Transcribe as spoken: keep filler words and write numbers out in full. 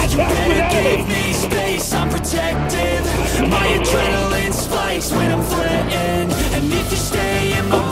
You better give me space, I'm protective. My adrenaline spikes when I'm threatened, and if you stay in my